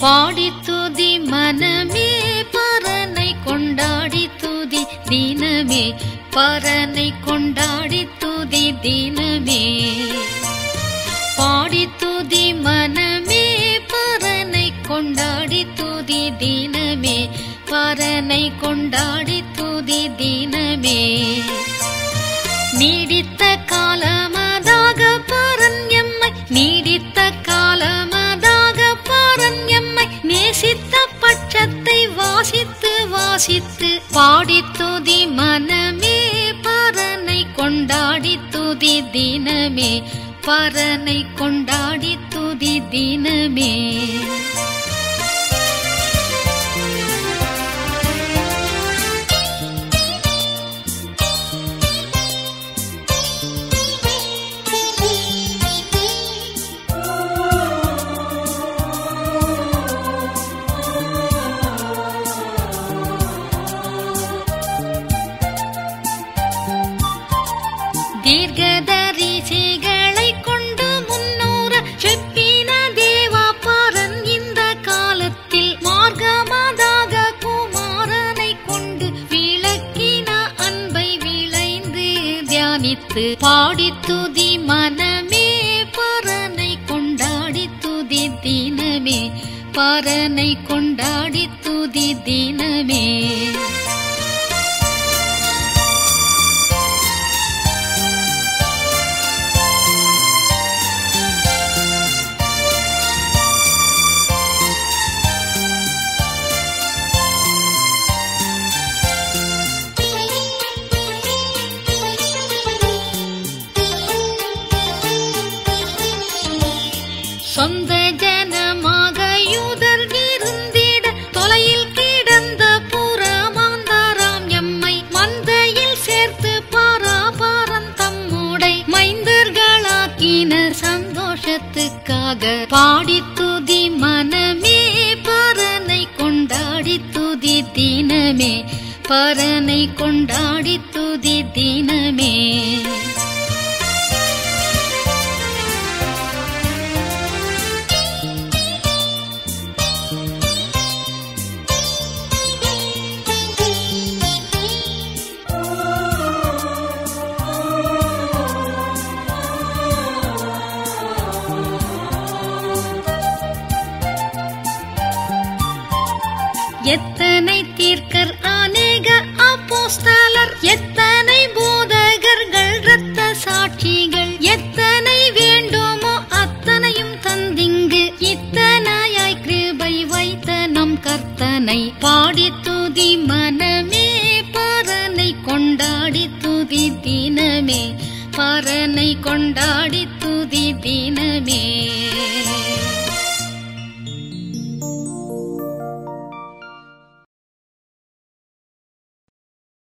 பாடி துதி மனமே பரனை கொண்டாடி துதி தினமே பரனை கொண்டாடி துதி தினமே பாடி துதி மனமே பரனை கொண்டாடி துதி தினமே பரனை கொண்டாடி துதி தினமே நீடித்த காலமதாக பரன் எம்மை நீடித்த காலமதாக பரன் எம்மை நேசித்த பட்சத்தை வாசித்து வாசித்து பாடி துதி மனமே பரனை கொண்டாடி துதி தினமே பரனை கொண்டாடி துதி தினமே தீர்க்கதரிசிகளை கொண்டு முன்னோர செப்பின தேவா பரன் இந்த காலத்தில் மார்க்கமதாக குமாரனை கொண்டு விளக்கின அன்பை விளைந்து தியானித்து பாடி துதி மனமே பரனை கொண்டாடி துதி தினமே பரனை கொண்டாடி துதி தினமே சொந்த ஜனமாக யூதர் இருந்திட தொலையில் கிடந்த புறமாந்தாராம் எம்மை மந்தையில் சேர்த்து பாராபாரம் தம்முடை மைந்தர்களாக்கினர் சந்தோஷத்துக்காக பாடி துதி மனமே பரனை கொண்டாடி துதி தினமே பரனை கொண்டாடி துதி தினமே எத்தனை தீர்க்கர் அநேக அப்போஸ்தலர் எத்தனை போதகர்கள் இரத்த சாட்சிகள் எத்தனை வேண்டுமோ அத்தனையும் தந்திங்கு இத்தனையாய் கிருபை வைத்த நம் கர்த்தனை பாடி துதி மனமே பரனை கொண்டாடி துதி தினமே பரனை கொண்டாடி துதி தினமே